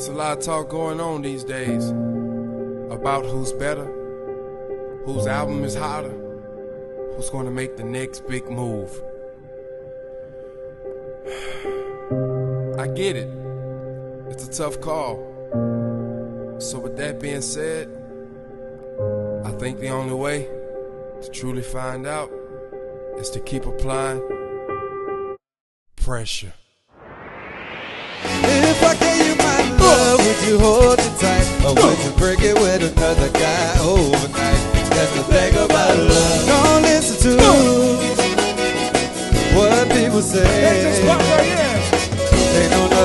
There's a lot of talk going on these days about who's better, whose album is hotter, who's going to make the next big move. I get it. It's a tough call. So with that being said, I think the only way to truly find out is to keep applying pressure. If I gave you my love, would you hold it tight? Or would you break it with another guy overnight? That's the thing about love. Don't listen to what people say. They know